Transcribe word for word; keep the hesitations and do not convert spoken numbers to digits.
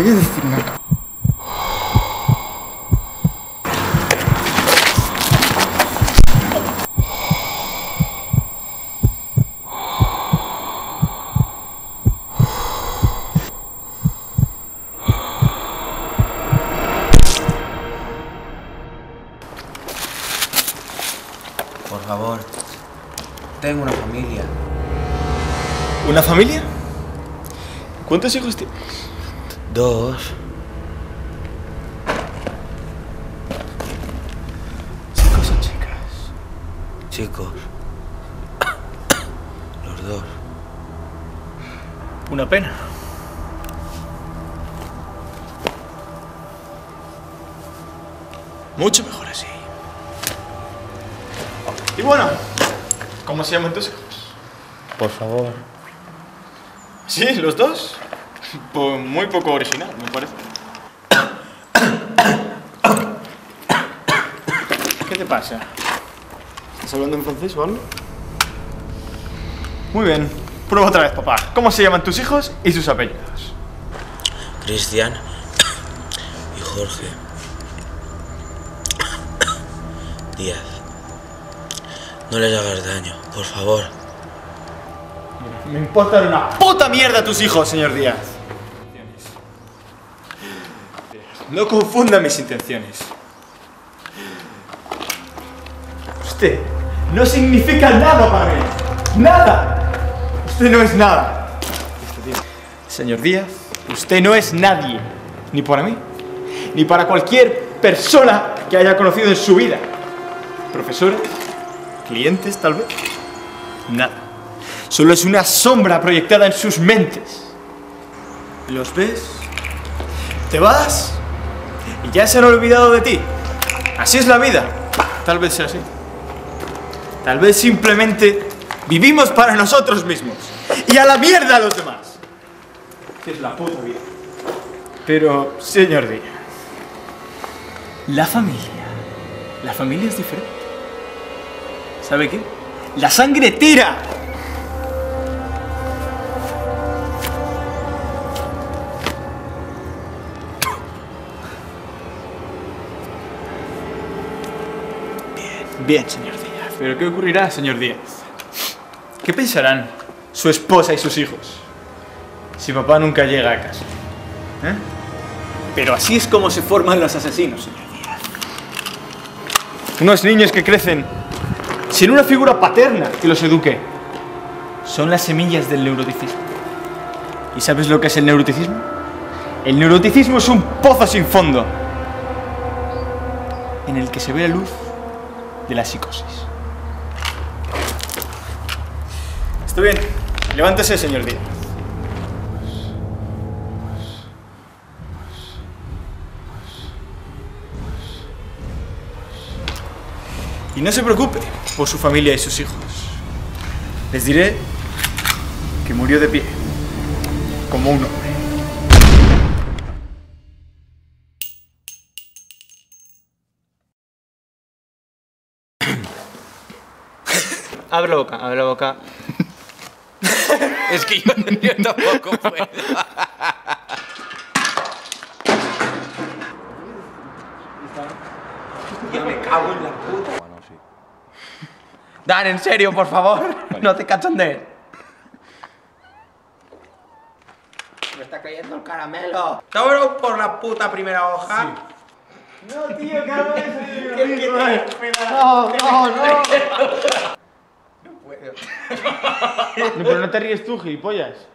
voy a decir una cosa. Por favor, tengo una familia. ¿Una familia? ¿Cuántos hijos tienes? Dos. ¿Chicos o chicas? Chicos. Los dos. Una pena. Mucho mejor así. Y bueno, ¿cómo se llaman tus hijos? Por favor. ¿Sí? ¿Los dos? Pues muy poco original, me parece. ¿Qué te pasa? ¿Estás hablando en francés o algo? Muy bien. Prueba otra vez, papá. ¿Cómo se llaman tus hijos y sus apellidos? Cristian y Jorge Díaz. No les hagas daño, por favor. Me importan una puta mierda a tus hijos, señor Díaz. No confunda mis intenciones. Usted no significa nada para mí. ¡Nada! Usted no es nada. Señor Díaz, usted no es nadie. Ni para mí, ni para cualquier persona que haya conocido en su vida. Profesores, clientes, tal vez. Nada. Solo es una sombra proyectada en sus mentes. ¿Los ves? Te vas y ya se han olvidado de ti. Así es la vida. Tal vez sea así. Tal vez simplemente vivimos para nosotros mismos. Y a la mierda a los demás. Que es la puta vida. Pero, señor Díaz, la familia. La familia es diferente. ¿Sabe qué? La sangre tira. Bien, bien, señor Díaz. ¿Pero qué ocurrirá, señor Díaz? ¿Qué pensarán su esposa y sus hijos si papá nunca llega a casa? ¿Eh? Pero así es como se forman los asesinos, señor Díaz. Unos niños que crecen sin una figura paterna que los eduque. Son las semillas del neuroticismo. ¿Y sabes lo que es el neuroticismo? El neuroticismo es un pozo sin fondo en el que se ve la luz de la psicosis. Está bien. Levántese, señor Díaz. Y no se preocupe por su familia y sus hijos. Les diré que murió de pie, como un hombre. Abre la boca, abre la boca. Es que yo, yo tampoco puedo. Yo me cago en la puta. Bueno, sí. Dan, en serio, por favor. Vale. No te cachondees. Me está cayendo el caramelo. ¿Te abro por la puta primera hoja? Sí. No, tío, que hago eso, tío. ¿Qué, qué, No, no, no. No puedo. No, pero no te ríes tú, gilipollas.